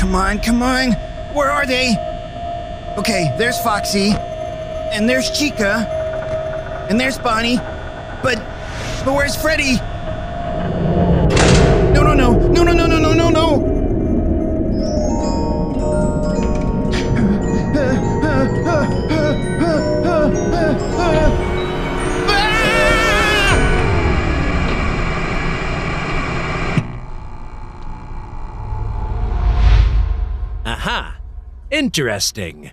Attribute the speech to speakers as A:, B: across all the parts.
A: come on, come on. Where are they? Okay, there's Foxy. And there's Chica. And there's Bonnie. But where's Freddy? No, no, no. No, no, no, no, no, no, no.
B: Aha! Interesting.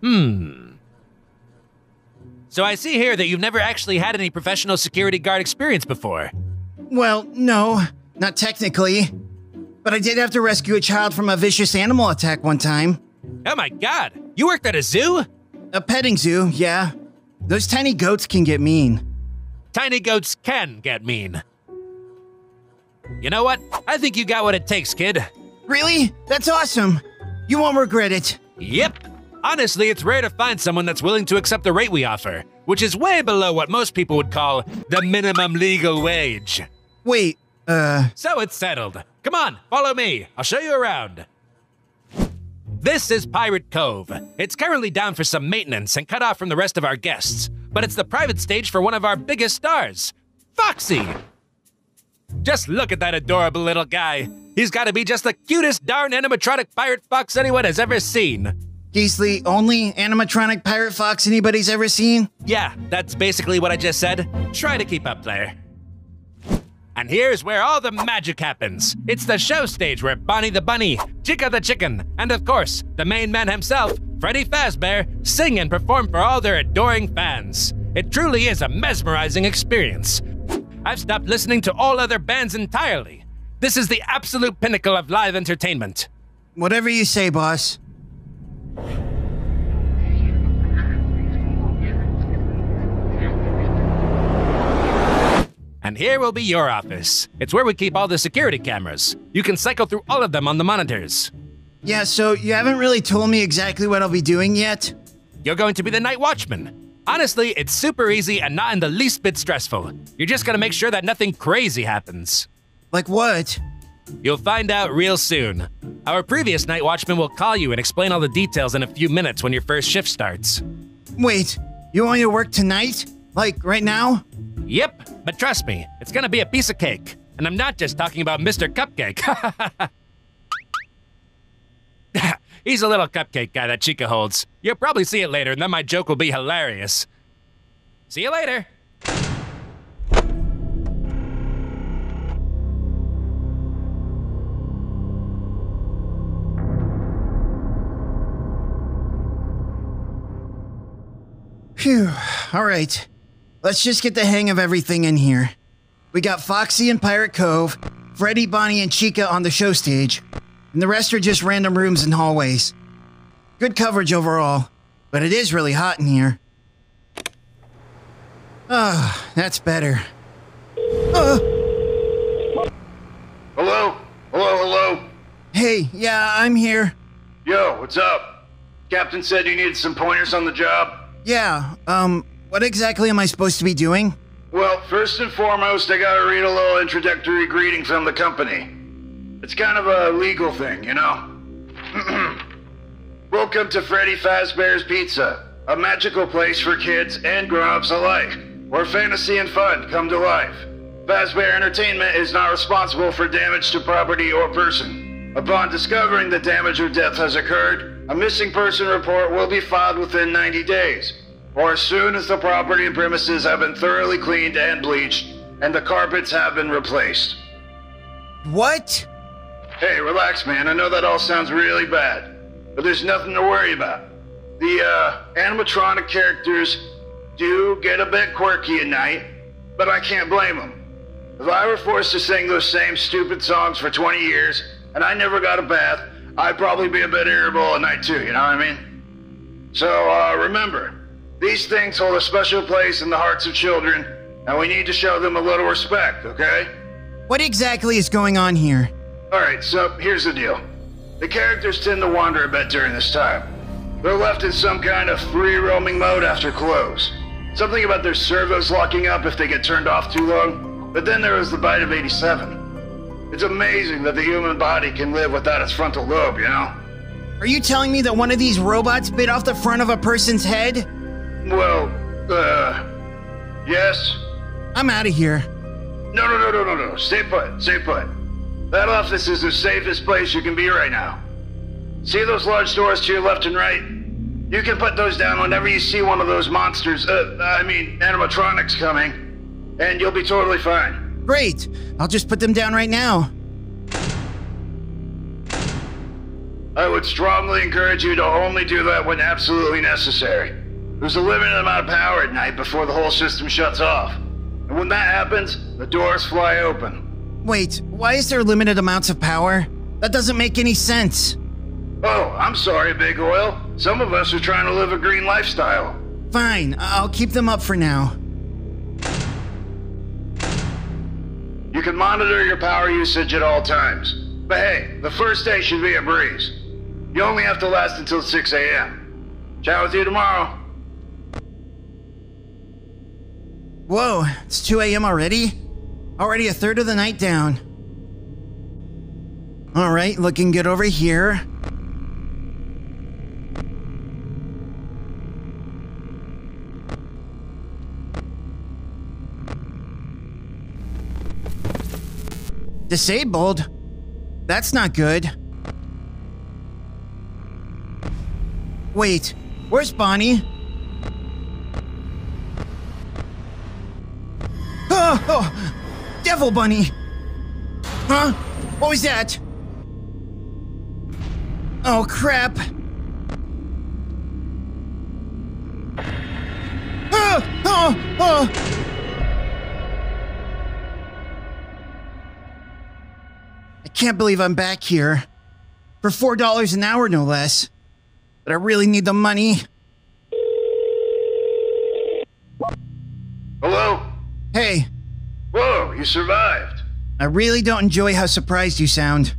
B: So I see here that you've never actually had any professional security guard experience before.
A: Well, no, not technically. But I did have to rescue a child from a vicious animal attack one time.
B: Oh my god! You worked at a zoo?
A: A petting zoo, yeah. Those tiny goats can get mean.
B: Tiny goats can get mean. You know what? I think you got what it takes, kid.
A: Really? That's awesome. You won't regret it.
B: Yep. Honestly, it's rare to find someone that's willing to accept the rate we offer, which is way below what most people would call the minimum legal wage.
A: Wait,
B: So it's settled. Come on, follow me. I'll show you around. This is Pirate Cove. It's currently down for some maintenance and cut off from the rest of our guests, but it's the private stage for one of our biggest stars, Foxy. Just look at that adorable little guy. He's gotta be just the cutest darn animatronic pirate fox anyone has ever seen.
A: he's the only animatronic pirate fox anybody's ever seen?
B: Yeah, that's basically what I just said. Try to keep up there. And here's where all the magic happens. It's the show stage where Bonnie the Bunny, Chica the Chicken, and of course, the main man himself, Freddy Fazbear, sing and perform for all their adoring fans. It truly is a mesmerizing experience. I've stopped listening to all other bands entirely. This is the absolute pinnacle of live entertainment.
A: Whatever you say, boss.
B: And here will be your office. It's where we keep all the security cameras. You can cycle through all of them on the monitors.
A: Yeah, so you haven't really told me exactly what I'll be doing yet?
B: You're going to be the night watchman. Honestly, it's super easy and not in the least bit stressful. You're just gonna make sure that nothing crazy happens.
A: Like what?
B: You'll find out real soon. Our previous night watchman will call you and explain all the details in a few minutes when your first shift starts.
A: Wait, you want me to work tonight? Like, right now?
B: Yep, but trust me, it's gonna be a piece of cake. And I'm not just talking about Mr. Cupcake. He's a little cupcake guy that Chica holds. You'll probably see it later, and then my joke will be hilarious. See you later.
A: Phew, all right. Let's just get the hang of everything in here. We got Foxy in Pirate Cove, Freddy, Bonnie, and Chica on the show stage, and the rest are just random rooms and hallways. Good coverage overall, but it is really hot in here. Ah, that's better.
C: Hello? Hello? Hello?
A: Hey, yeah, I'm here.
C: Yo, what's up? Captain said you needed some pointers on the job.
A: Yeah, what exactly am I supposed to be doing?
C: Well, first and foremost, I gotta read a little introductory greeting from the company. It's kind of a legal thing, you know? Welcome to Freddy Fazbear's Pizza, a magical place for kids and grown-ups alike, where fantasy and fun come to life. Fazbear Entertainment is not responsible for damage to property or person. Upon discovering that damage or death has occurred, a missing person report will be filed within 90 days, or as soon as the property and premises have been thoroughly cleaned and bleached, and the carpets have been replaced.
A: What?
C: Hey, relax, man. I know that all sounds really bad, but there's nothing to worry about. The, animatronic characters do get a bit quirky at night, but I can't blame them. If I were forced to sing those same stupid songs for 20 years, and I never got a bath, I'd probably be a bit irritable at night too, you know what I mean? So, remember, these things hold a special place in the hearts of children, and we need to show them a little respect, okay?
A: What exactly is going on here?
C: Alright, so here's the deal. The characters tend to wander a bit during this time. They're left in some kind of free roaming mode after close. Something about their servos locking up if they get turned off too long, but then there was the bite of 87. It's amazing that the human body can live without its frontal lobe, you know?
A: Are you telling me that one of these robots bit off the front of a person's head?
C: Well, yes.
A: I'm out of here.
C: No. Stay put. That office is the safest place you can be right now. See those large doors to your left and right? You can put those down whenever you see one of those monsters, animatronics coming, and you'll be totally fine.
A: Great. I'll just put them down right now.
C: I would strongly encourage you to only do that when absolutely necessary. There's a limited amount of power at night before the whole system shuts off. And when that happens, the doors fly open.
A: Wait, why is there limited amounts of power? That doesn't make any sense.
C: Oh, I'm sorry, Big Oil. Some of us are trying to live a green lifestyle.
A: Fine, I'll keep them up for now.
C: You can monitor your power usage at all times. But hey, the first day should be a breeze. You only have to last until 6 a.m. Chat with you tomorrow.
A: Whoa, it's 2 a.m. already? Already a third of the night down. All right, looking good over here. Disabled? That's not good. Wait, where's Bonnie? Oh, Devil Bunny! Huh? What was that? Oh, crap. Oh. I can't believe I'm back here. For $4 an hour, no less. But I really need the money.
C: Hello?
A: Hey,
C: Whoa, you survived.
A: I really don't enjoy how surprised you sound.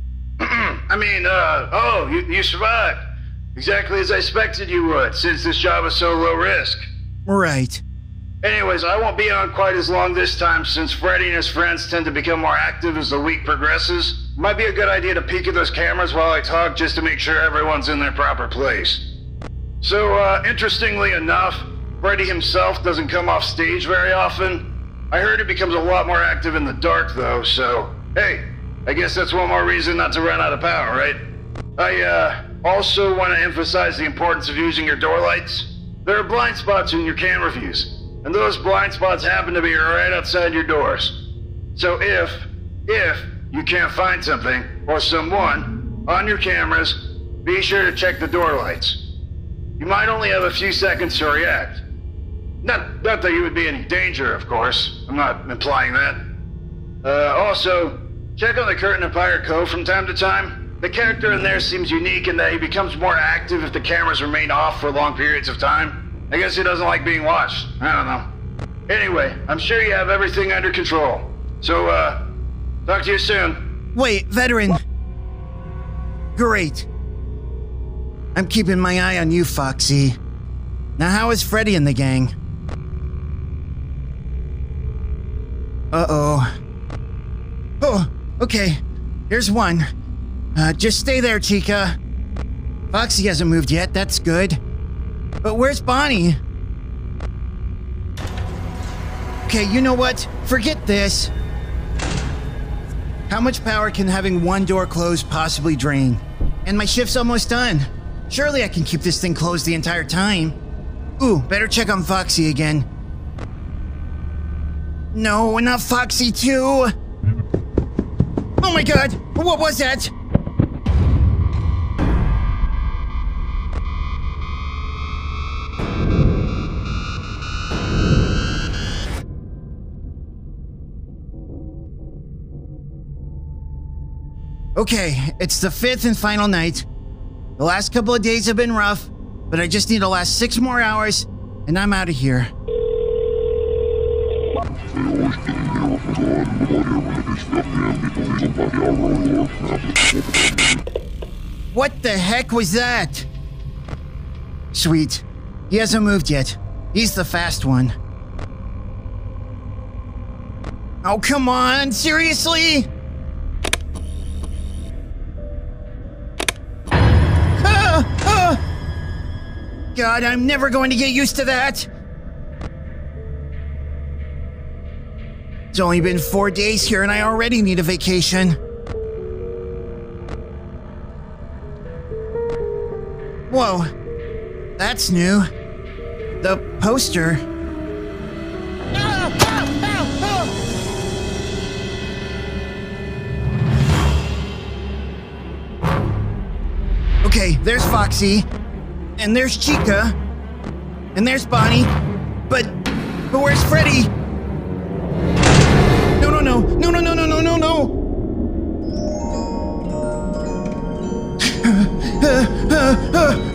C: You survived. Exactly as I expected you would, since this job is so low risk.
A: Right.
C: Anyways, I won't be on quite as long this time, since Freddy and his friends tend to become more active as the week progresses. Might be a good idea to peek at those cameras while I talk, just to make sure everyone's in their proper place. So, interestingly enough, Freddy himself doesn't come off stage very often. I heard he becomes a lot more active in the dark, though, so, hey, I guess that's one more reason not to run out of power, right? I, also want to emphasize the importance of using your door lights. There are blind spots in your camera views, and those blind spots happen to be right outside your doors. So if you can't find something, or someone, on your cameras, be sure to check the door lights. You might only have a few seconds to react. Not that you would be in danger, of course. I'm not implying that. Also, check on the curtain in Pirate Cove from time to time. The character in there seems unique in that he becomes more active if the cameras remain off for long periods of time. I guess he doesn't like being watched. I don't know. Anyway, I'm sure you have everything under control. So, talk to you soon.
A: Wait, veteran. Great. I'm keeping my eye on you, Foxy. Now, how is Freddy and the gang? Uh-oh. Oh, okay. Here's one. Just stay there, Chica. Foxy hasn't moved yet, that's good. But where's Bonnie? Okay, you know what? Forget this. How much power can having one door closed possibly drain? And my shift's almost done. Surely I can keep this thing closed the entire time. Ooh, better check on Foxy again. No, not Foxy too! Oh my god! What was that? Okay, it's the 5th and final night. The last couple of days have been rough, but I just need to last 6 more hours, and I'm out of here. What the heck was that? Sweet. He hasn't moved yet. He's the fast one. Oh, come on! Seriously? Ah! God, I'm never going to get used to that. It's only been 4 days here and I already need a vacation. Whoa, that's new. The poster. Okay, there's Foxy, and there's Chica, and there's Bonnie, but where's Freddy? No.